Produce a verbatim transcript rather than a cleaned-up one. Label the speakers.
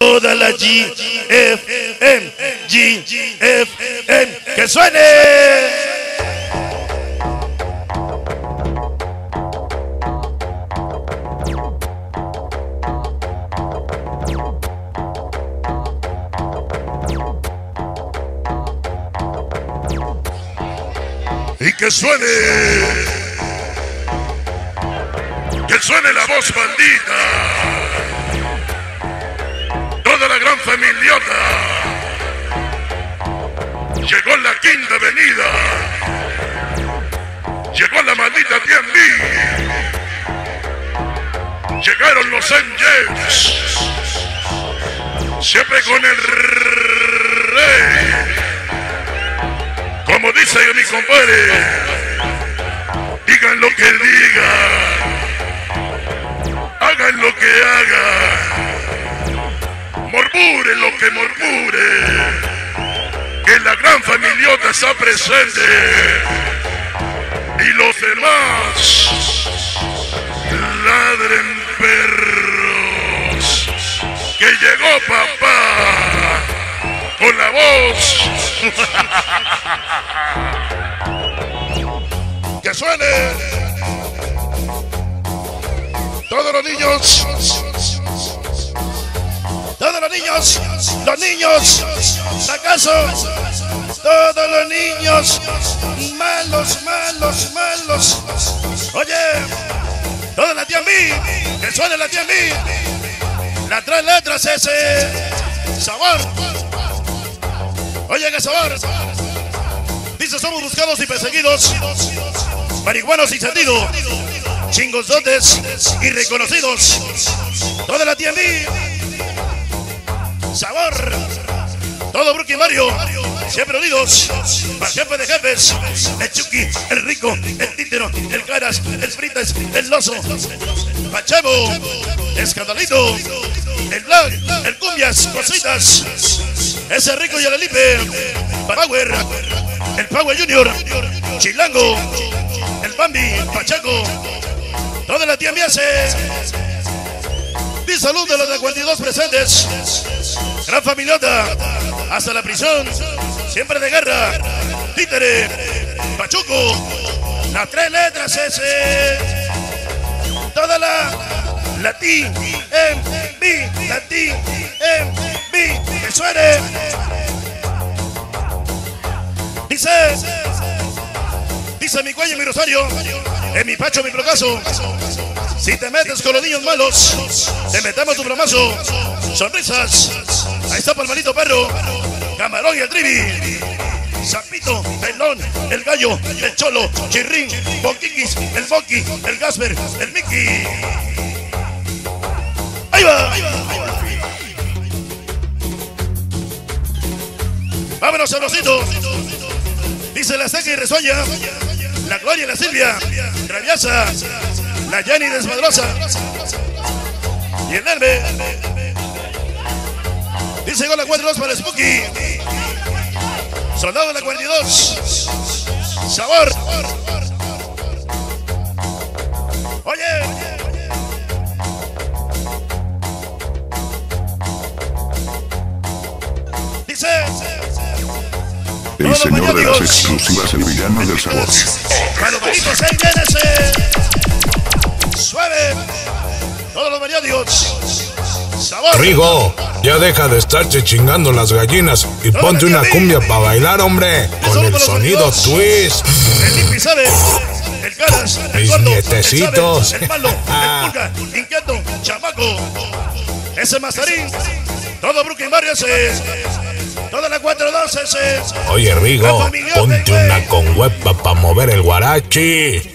Speaker 1: Toda la G F M, G F M, que suene. Y que suene, que suene la voz bandita, toda la gran familiota, llegó la quinta avenida, llegó la maldita T M B, llegaron los Angels, siempre con el rey. Como dice mi compadre, digan lo que digan, hagan lo que hagan, murmuren lo que murmuren, que la gran familiota está presente y los demás ladren perros, que llegó papá con la voz. Que suene. Todos los niños, todos los niños, los niños, ¿acaso? Todos los niños, malos, malos, malos. Oye, toda la T M B, que suene la T M B. Las tres letras ese sabor. Oye, qué sabor. Dice, somos buscados y perseguidos, marihuanos sin sentido, chingonzotes y reconocidos. Toda la T M B, sabor. Todo Brooklyn Mario, siempre unidos. Para jefe de jefes, el Chucky, el Rico, el Títero, el Caras, el Fritas, el Loso, Pachavo, Escandalito, el Black, el Cumbias, Cositas, ese Rico y el Elipe, Power, el Power Junior, Chilango, el Bambi, Pachaco, toda la T M B hace. Di salud de los de cuarenta y dos presentes. Gran familiota, hasta la prisión, siempre de guerra. Títere, Pachuco, las tres letras ese. Toda la, la T M B, la T M B, que suene. Dice, dice mi cuello y mi rosario, en mi pacho mi procaso. Si te metes con los niños malos, te metemos tu bromazo. Sonrisas, ahí está Palmarito Perro, Camarón y el Trivi, Zapito, Pelón, el Gallo, el Cholo, Chirrín, Boquiquis, el Boqui, el Gasper, el Mickey. Ahí va, ahí va, ahí va. Vámonos, sabrosito. Dice la Seca y Resoña, la Gloria y la Silvia, Rabiasa, la Jenny Desmadrosa y el Nerve. Dice con la cuatro dos para Spooky, Soldado de la cuarenta y dos, Sabor. Oye, dice
Speaker 2: el señor de las exclusivas, el villano del sabor.
Speaker 1: Palomaritos, ahí viene ese. Suave. Todos los variadios. Sabor.
Speaker 3: Rigo, ya deja de estarte chingando las gallinas y ponte una cumbia para bailar, hombre, con el sonido twist.
Speaker 1: El Lipi sabe, el Caras, el
Speaker 3: Mis
Speaker 1: Gordo,
Speaker 3: nietecitos.
Speaker 1: el Malo, el Pulga, Inquieto, Chamaco, ese Mazarín, todo Brooklyn Barrio ese, toda la cuatro dos ese.
Speaker 3: Oye, Rigo, ponte una con huepa para mover el guarachi.